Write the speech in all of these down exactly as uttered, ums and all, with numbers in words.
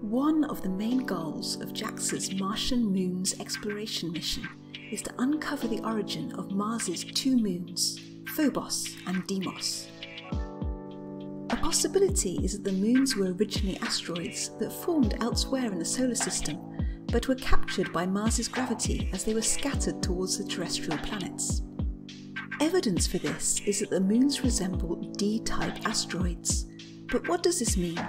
One of the main goals of JAXA's Martian Moons exploration mission is to uncover the origin of Mars's two moons, Phobos and Deimos. A possibility is that the moons were originally asteroids that formed elsewhere in the solar system, but were captured by Mars's gravity as they were scattered towards the terrestrial planets. Evidence for this is that the moons resemble D-type asteroids. But what does this mean?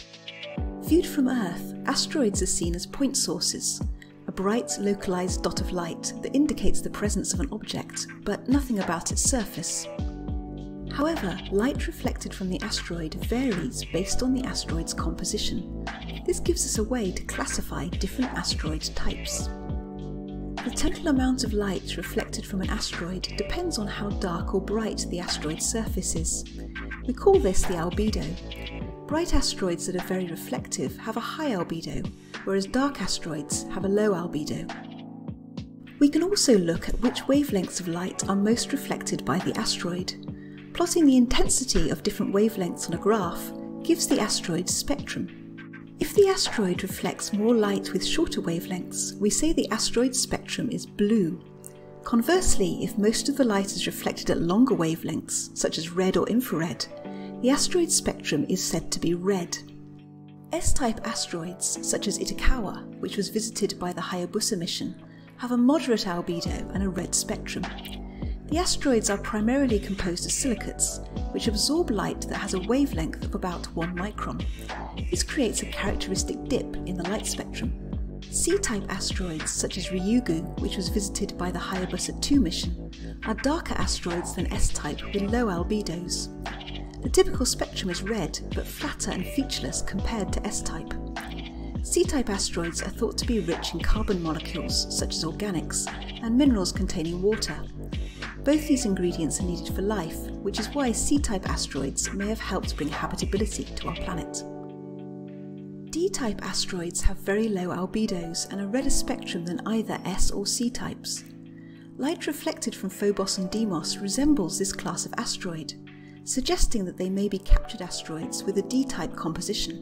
Viewed from Earth, asteroids are seen as point sources, a bright, localized dot of light that indicates the presence of an object, but nothing about its surface. However, light reflected from the asteroid varies based on the asteroid's composition. This gives us a way to classify different asteroid types. The total amount of light reflected from an asteroid depends on how dark or bright the asteroid's surface is. We call this the albedo. Bright asteroids that are very reflective have a high albedo, whereas dark asteroids have a low albedo. We can also look at which wavelengths of light are most reflected by the asteroid. Plotting the intensity of different wavelengths on a graph gives the asteroid's spectrum. If the asteroid reflects more light with shorter wavelengths, we say the asteroid's spectrum is blue. Conversely, if most of the light is reflected at longer wavelengths, such as red or infrared, the asteroid's spectrum is said to be red. S-type asteroids, such as Itokawa, which was visited by the Hayabusa mission, have a moderate albedo and a red spectrum. The asteroids are primarily composed of silicates, which absorb light that has a wavelength of about one micron. This creates a characteristic dip in the light spectrum. C-type asteroids, such as Ryugu, which was visited by the Hayabusa two mission, are darker asteroids than S-type with low albedos. The typical spectrum is red, but flatter and featureless compared to S-type. C-type asteroids are thought to be rich in carbon molecules, such as organics, and minerals containing water. Both these ingredients are needed for life, which is why C-type asteroids may have helped bring habitability to our planet. D-type asteroids have very low albedos and a redder spectrum than either S or C-types. Light reflected from Phobos and Deimos resembles this class of asteroid, suggesting that they may be captured asteroids with a D-type composition.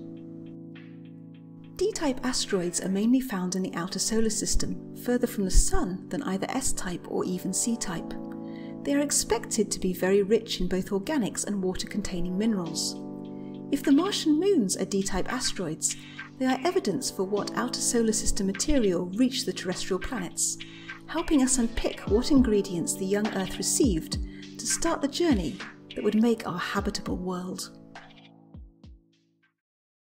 D-type asteroids are mainly found in the outer solar system, further from the Sun than either S-type or even C-type. They are expected to be very rich in both organics and water-containing minerals. If the Martian moons are D-type asteroids, they are evidence for what outer solar system material reached the terrestrial planets, helping us unpick what ingredients the young Earth received to start the journey that would make our habitable world.